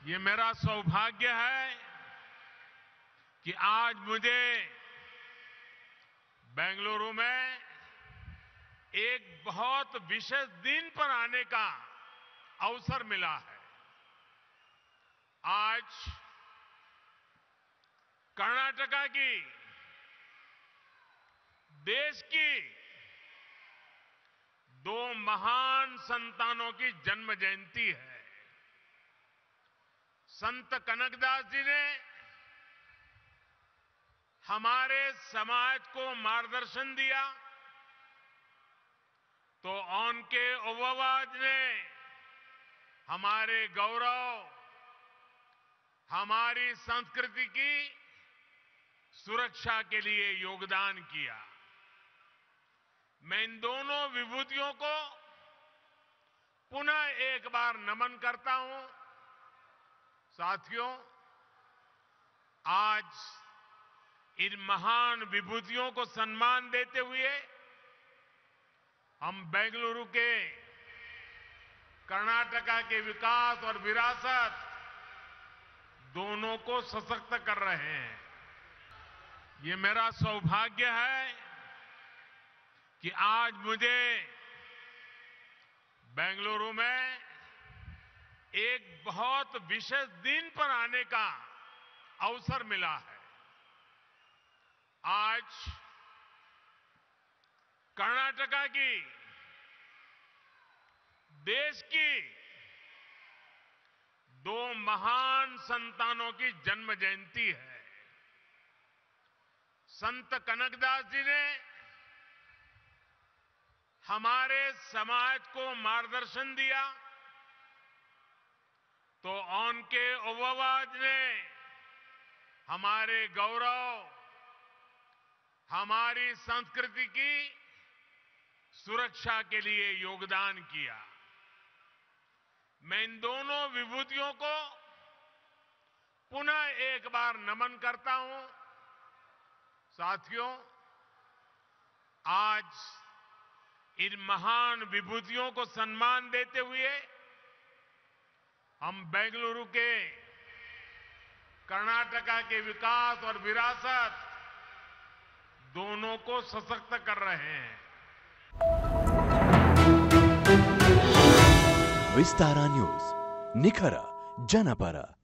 ये मेरा सौभाग्य है कि आज मुझे बेंगलुरु में एक बहुत विशेष दिन पर आने का अवसर मिला है। आज कर्नाटका की, देश की दो महान संतानों की जन्म जयंती है। संत कनकदास जी ने हमारे समाज को मार्गदर्शन दिया, तो उनके ओवावाज ने हमारे गौरव, हमारी संस्कृति की सुरक्षा के लिए योगदान किया। मैं इन दोनों विभूतियों को पुनः एक बार नमन करता हूं। साथियों, आज इन महान विभूतियों को सम्मान देते हुए हम बेंगलुरु के कर्नाटका के विकास और विरासत दोनों को सशक्त कर रहे हैं। ये मेरा सौभाग्य है कि आज मुझे बेंगलुरु में एक बहुत विशेष दिन पर आने का अवसर मिला है। आज कर्नाटका की, देश की दो महान संतानों की जन्म जयंती है। संत कनकदास जी ने हमारे समाज को मार्गदर्शन दिया, तो उनके ओवावाज ने हमारे गौरव, हमारी संस्कृति की सुरक्षा के लिए योगदान किया। मैं इन दोनों विभूतियों को पुनः एक बार नमन करता हूं। साथियों, आज इन महान विभूतियों को सम्मान देते हुए हम बेंगलुरु के कर्नाटका के विकास और विरासत दोनों को सशक्त कर रहे हैं। विस्तारा न्यूज, निखर जनपರ।